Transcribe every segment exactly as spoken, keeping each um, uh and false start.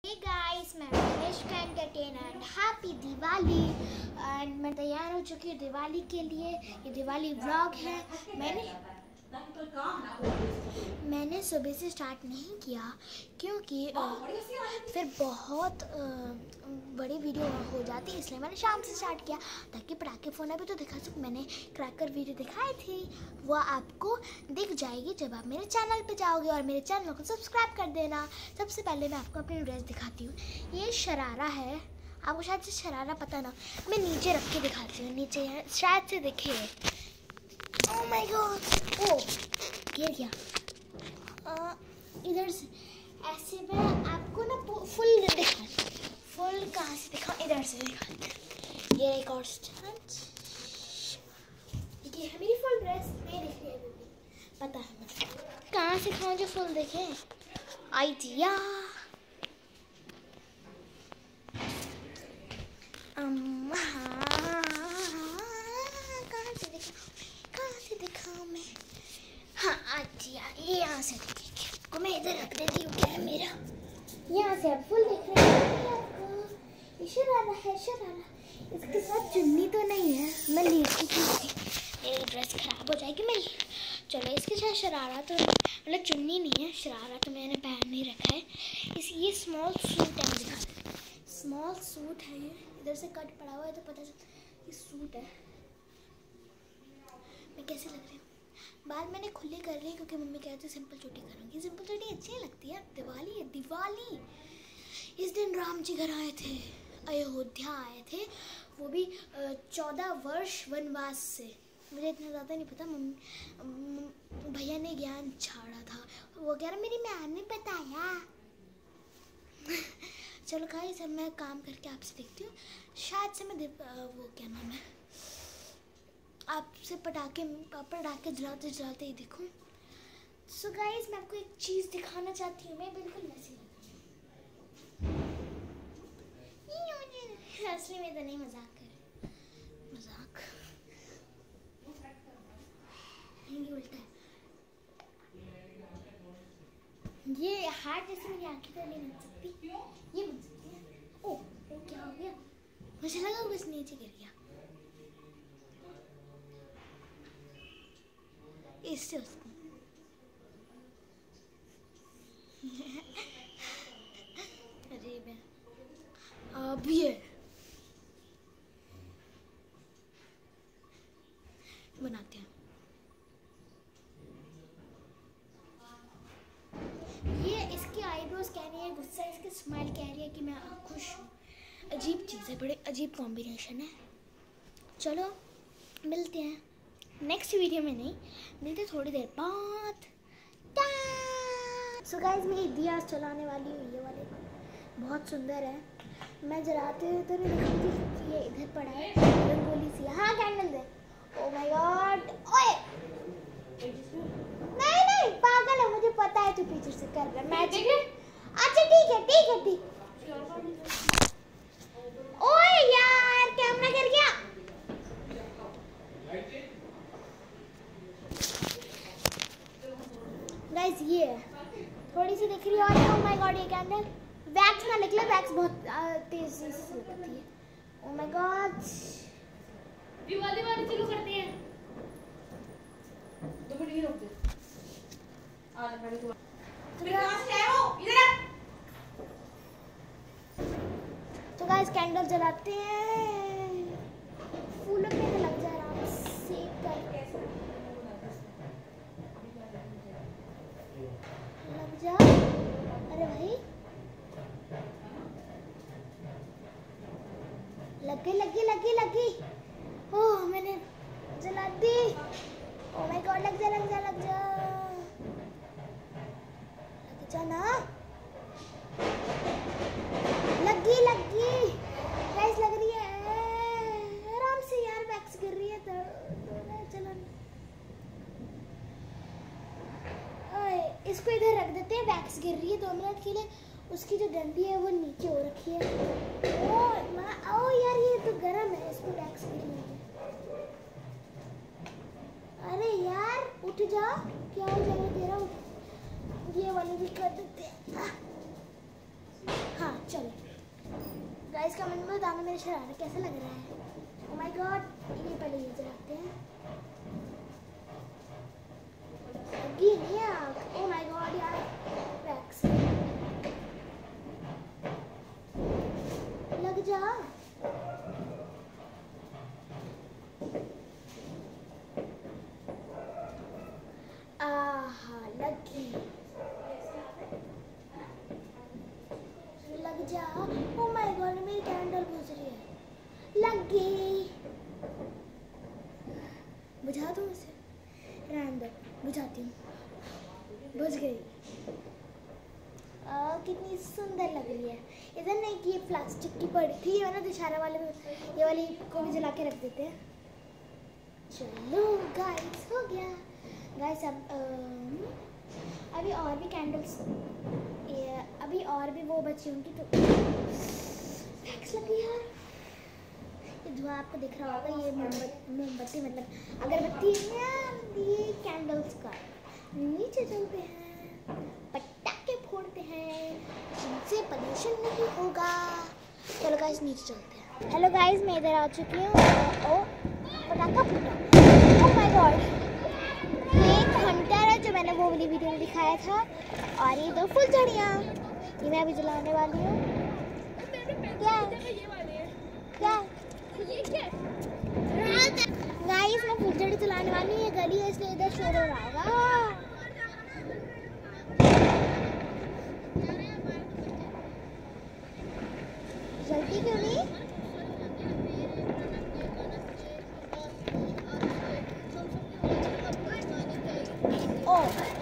Hey guys, मैं Mishka Entertainer and Happy Diwali. And मैं तैयार हो चुकी हूँ दिवाली के लिए। ये दिवाली व्लॉग है। मैंने मैंने सुबह से स्टार्ट नहीं किया क्योंकि फिर बहुत बड़ी वीडियो हो जाती, इसलिए मैंने शाम से स्टार्ट किया ताकि पटाखे फोन भी तो दिखा सकूँ। मैंने क्रैकर वीडियो दिखाई थी, वो आपको दिख जाएगी जब आप मेरे चैनल पे जाओगे और मेरे चैनल को सब्सक्राइब कर देना। सबसे पहले मैं आपको अपनी ड्रेस दिखाती हूँ। ये शरारा है, आपको शायद से शरारा पता ना, मैं नीचे रख के दिखाती हूँ। नीचे है, शायद से दिखे। ओह माय गॉड, ओ गिर गया। इधर से ऐसे मैं आपको ना फुल दिखा, फुल कहाँ से दिखाऊँ, इधर से दिखाती। ये एक और स्टैंड, ये है मेरी फुल ड्रेस। नहीं दिख रही है अभी, पता है मुझे कहाँ से खाऊँ जो फुल दिखे। आइडिया कहाँ से दिखाऊँ, कहाँ से दिखाऊँ मैं। हाँ आइडिया, ये यहाँ से दिखेगी को मैं इधर रख देती हूँ। क्या है मेरा, यहाँ से आप फुल दिख रहे हैं आपको। ये शरारा है, शरारा। इसके साथ चुन्नी तो नहीं है, मैं लेती थी, मेरी ड्रेस खराब हो जाएगी मेरी। चलो इसके साथ शरारा तो मतलब चुन्नी नहीं है, शरारा तो मैंने पहन नहीं रखा है। इस ये स्मॉल सूट है, दिखा स्मॉल सूट है। ये इधर से कट पड़ा हुआ है तो पता चलता ये सूट है। मैं कैसे लग रही हूँ, बाल मैंने खुले कर रही क्योंकि मम्मी कहती है सिंपल चोटी करूँगी। सिंपल चोटी अच्छी लगती है, दिवाली है दिवाली। इस दिन राम जी घर आए थे, अयोध्या आए थे, वो भी चौदह वर्ष वनवास से। मुझे इतना ज़्यादा नहीं पता, मम्मी भैया ने ज्ञान छाड़ा था, वो कह रहा मेरी मैम ने बताया। चलो गाइस, अब मैं काम करके आपसे देखती हूँ। शायद से मैं वो क्या नाम है, आपसे पटाखे पटाखे जलाते जलाते ही देखूं। सो so गाइस, मैं आपको एक चीज़ दिखाना चाहती हूँ। मैं बिल्कुल वैसी असली में तो नहीं, मजाक कर मजाक ये उल्टा है। ये हार्ट जैसे मेरी आंखें तो नहीं बन सकती, ये बन सकती है। ओ, ओ क्या हो गया, मुझे लगा कुछ नीचे गिर गया। इससे उसको अरे मैं अब ये बनाते हैं। ये इसकी आईब्रोज कह रही है गुस्सा, इसकी स्माइल कह रही है कि मैं खुश हूँ। अजीब चीज़ है, बड़े अजीब कॉम्बिनेशन है। चलो मिलते हैं नेक्स्ट वीडियो में, नहीं मिलते थोड़ी देर बाद। सो गाइस, मैं दिया चलाने वाली हूँ, ये वाले बहुत सुंदर है। मैं जलाते हुए तो नहीं दिखाती, ये इधर पड़ा है रंगोली सी। हाँ कैंडल दे। ओह माय गॉड, ओए नहीं नहीं पागल है, मुझे पता है तू पीछे से कर रहा है मैजिक। अच्छा ठीक है ठीक है ठीक। ओए यार कैमरा गिर गया। गाइस ये थोड़ी सी दिख रही है और ओह माय गॉड ये कैंडल वैक्स ना निकले, वैक्स बहुत तेजी से लगती है। ओह माय गॉड, दिवाली वाली चालू करते हैं। दो मिनट ही रुक दे। आ ले पहले तू कहां से आए हो, इधर। तो गाइस कैंडल जलाते हैं, फूलों पे लग जा रहा है सेक कर लग जा। अरे भाई लग गई लग गई लग गई लग गई। ओह मैंने जला दी। ओह माय गॉड, लग जा लग जा लग जा लग जा ना, लगी लगी गाइस, लग रही है आराम से यार। वैक्स गिर रही है तो, तो चलो इसको इधर रख देते हैं। वैक्स गिर रही है दो मिनट के लिए, उसकी जो डंडी है वो नीचे हो रखी है। ओ माँ, ओ यार ये तो गरम है, इसको वैक्स गिर रही है। अरे यार उठ जा, क्या हो जाएगा तेरा। ये वाली भी कर देते हैं। हाँ चलो गाइस कमेंट में बताना मेरा शरारा कैसा लग रहा है। ओह माय गॉड, ये पहले ये जलाते हैं। लगी नहीं आग। ओह माय गॉड यार, वैक्स लग जा। आहा लगी, लग जा। ओह माय गॉड, मेरी कैंडल बुझ रही है। लग गई। बुझा दूँ इसे? रहने दो, बुझाती हूँ। बुझ गई। आ, कितनी सुंदर लग रही है। इधर नहीं कि ये प्लास्टिक की पड़ी थी, ये ना दशहरा वाले में ये वाली को भी जला के रख देते हैं। चलो गाइस हो गया। गाइस अब अम, अभी और भी कैंडल्स, अभी और भी वो बची होंगी तो वैक्स लगी यार। ये धुआं आपको दिख रहा होगा, ये मोमबत्ती मोमबत्ती मतलब अगरबत्ती है। ये कैंडल्स का नीचे चलते हैं, पटाखे फोड़ते हैं, इनसे प्रदूषण नहीं होगा। चलो गाइस नीचे चलते हैं। हेलो गाइस, मैं इधर आ चुकी हूँ। ओ पटाखा फूटा। ओह माय गॉड, ये एक हंटर है जो मैंने वो वाली वीडियो में दिखाया था। और ये दो फुलझड़ियाँ, ये मैं अभी जलाने वाली हूँ। क्या क्या गाइस, मैं फुलझड़ी जलाने वाली हूँ। ये गली है इसलिए इधर शोर हो रहा होगा। जल्दी क्यों नहीं? ओ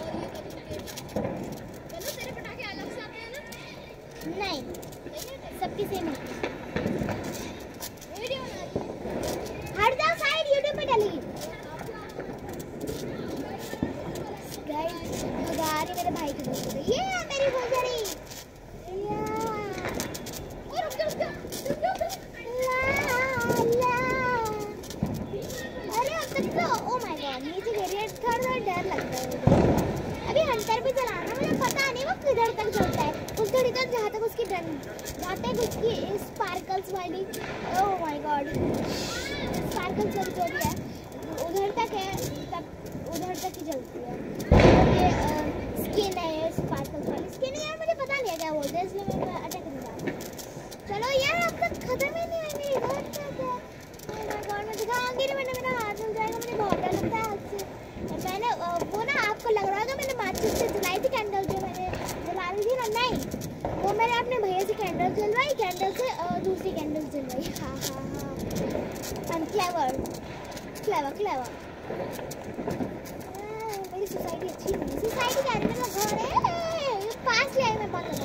तेरे पटाखे अलग से आते हैं ना? नहीं, सबकी सेम है। हट जाओ साइड, यूट्यूब पे डालेगी। गाइस गाड़ी मेरे भाई की दोस्त है। ये मेरी फुलझड़ी। अरे अब तक तो ओह माय गॉड नीचे गिर रही है, थोड़ा डर लगता है। अभी हंटर भी चलाना, मुझे पता नहीं वो किधर तक चलता है। फुलझड़ी तो जहाँ तक उसकी डर जहाँ तक उसकी स्पार्कल्स वाली, ओह माय गॉड स्पार्कल्स वाली जो भी है उधर तक है, तब उधर तक ही चलती है। ये स्किन है स्पार्कल्स वाली स्किन है यार, मुझे पता नहीं है क्या बोलते हैं, इसलिए मैं अटैक नहीं जा रहा। चलो यार अब तक खत्म ही नहीं हुई मेरी घर तक है। ओह माय गॉड, मैं दिखाऊंगी नहीं, मैंने मेरा हाथ जल जाएगा। मुझे बहुत डर लगता है हाथ से। मैंने वो ना आपको लग रहा होगा मैंने माचिस से जलाई थी कैंडल, जो मैंने जला रही थी ना, नहीं वो मैंने अपने भैया से कैंडल जलवाई, कैंडल से दूसरी कैंडल जलवाई। हाँ हाँ हाँ, I'm clever, clever, clever। मेरी सोसाइटी अच्छी नहीं है, सोसाइटी के अंदर का घर है, पास ले आई मैं बात करना।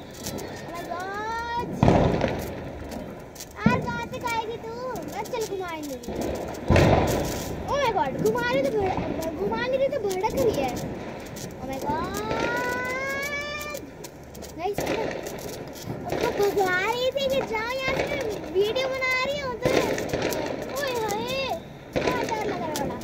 यार कहाँ तक आएगी तू? बस चल घुमाएंगे। ओह माय गॉड, घुमा रही तो घुमा नहीं रही तो भड़क रही है। ओह माय गॉड गाइस, उसको भगा रही थी कि जाओ यहाँ से, वीडियो बना रही हूँ तो ओए होए बहुत डर लग रहा बड़ा।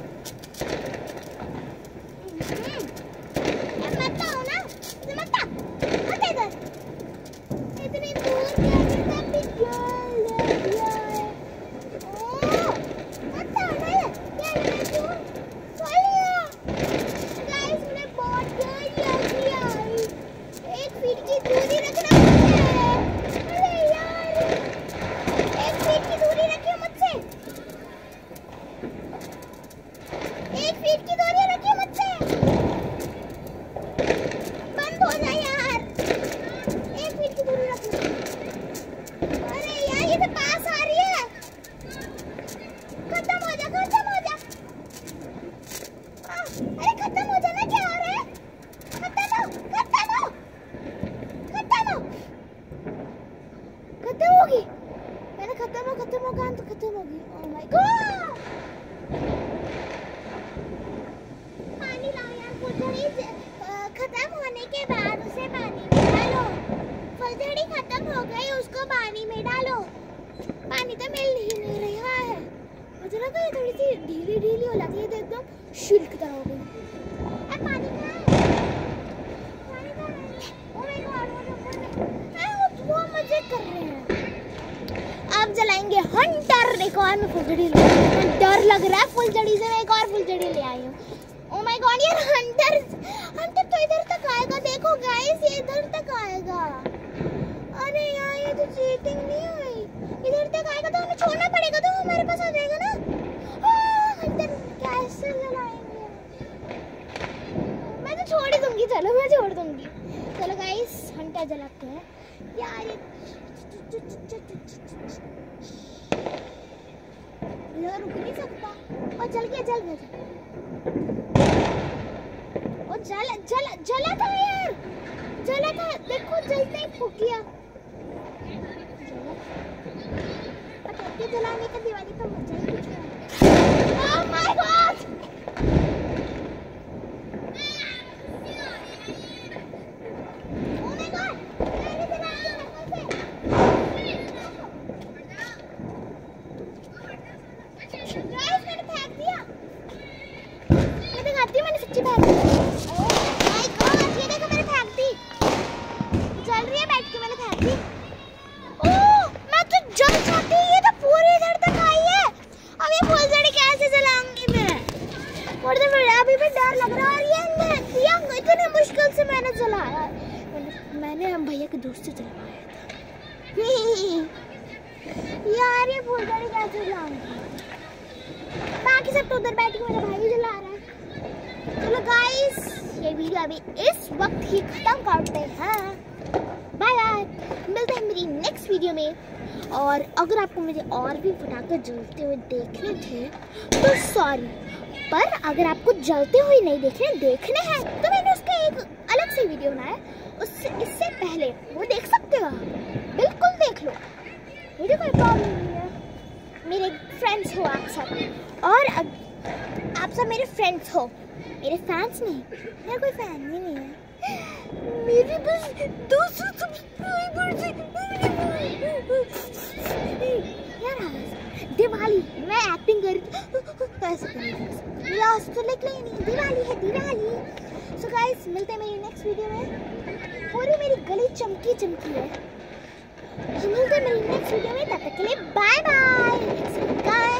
मत आओ ना, मत आ, मत इधर, इतनी दूर कैसे सब भी जल गया है। ओह मत आओ ना, क्या मैं क्यों चलिए गाइस, मैंने बहुत डर किया। एक फीट की दूरी रखना मुझसे। अरे यार एक फीट की दूरी रखिए मुझसे, एक फीट की दूरी रखिए मुझसे। बंद हो जाए यार, एक फीट की दूरी रखना। अरे यार ये तो पास आ रही है, खत्म हो जा, खत्म हो जा। अरे खत्म हो जाना, क्या हो रहा है? खत्म हो, खत्म हो, खत्म हो, खत्म होगी। मैंने खत्म हो खत्म हो कहा तो खत्म होगी। ओह माय गॉड, पानी लाओ यार। फुलझड़ी खत्म होने के बाद उसे पानी में डालो। फुलझड़ी खत्म हो गई, उसको पानी में डालो। पानी तो मिल ही नहीं रहा है, मुझे लगा ये थोड़ी सी ढीली ढीली हो जाती है तो एकदम शिल्क तरह हो गई। अब पानी कहाँ है? पानी कहाँ है? ओह माय गॉड, वो मुझे अब जलाएंगे हंटर। एक और मैं फुलझड़ी ले, डर लग रहा है फुलझड़ी से, मैं एक और फुलझड़ी ले आई हूँ। ओह माय गॉड यार, हंटर हंटर तो इधर तक आएगा। देखो गाइस, ये इधर तक आएगा। अरे यार ये तो चीटिंग नहीं हुई, इधर तक आएगा तो हमें छोड़ना पड़ेगा, तो हमारे पास आ जाएगा ना। हंटर कैसे जलाएंगे? मैं तो छोड़ ही दूंगी, चलो मैं छोड़ दूंगी। चलो गाइस हंटर जलाते हैं यार। ये रुक नहीं सकता। और जल गया, जल गया, और जला जला जला था यार, जला था। देखो जलते ही फूक गया। पटाखे जलाने का दिवाली का मजा ही कुछ है। Oh my god, oh my god, मैंने जला दिया से। गाइस मैंने फेंक दिया, मैं दिखाती हूँ, मैंने सच्ची फेंक दी। ओह माय गॉड, ये देखो मैंने फेंक दी, जल रही है बैठ के, मैंने फेंक दी। ओह मैं तो जल जाती, ये तो पूरी इधर तक आई है। अब ये फुलझड़ी कैसे जलाऊंगी मैं? और तो फिर अभी भी डर लग रहा है। और ये दिया इतने मुश्किल से मैंने जलाया, मैंने मैंने हम भैया के दोस्त से जलवाया था। यार ये फुलझड़ी कैसे जलाऊंगी? बाकी सब तो उधर बैठ के मेरा भाई जला रहा है। चलो गाइस ये वीडियो अभी इस वक्त ही खत्म करते हैं। बाय बाय, मिलते हैं मेरी नेक्स्ट वीडियो में। और अगर आपको मुझे और भी पटाखे जलते हुए देखने थे तो सॉरी, पर अगर आपको जलते हुए नहीं देखने देखने हैं तो मैंने उसका एक अलग से वीडियो बनाया, उससे इससे पहले वो देख सकते हो, बिल्कुल देख लो, मुझे कोई प्रॉब्लम नहीं है। मेरे फ्रेंड्स हो आप सब, और आप सब मेरे फ्रेंड्स हो, मेरे फैंस नहीं। मेरा कोई फैन भी नहीं है, मेरे बस दो सौ सब्सक्राइबर्स हैं। यार दिवाली मैं एक्टिंग कर कैसे करूँ, लास्ट तो लिख लेनी, दिवाली है दिवाली। सो गाइस मिलते हैं मेरी नेक्स्ट वीडियो में। पूरी मेरी गली चमकी चमकी है। मिलते हैं मेरी नेक्स्ट वीडियो में, तब तक के लिए बाय बाय।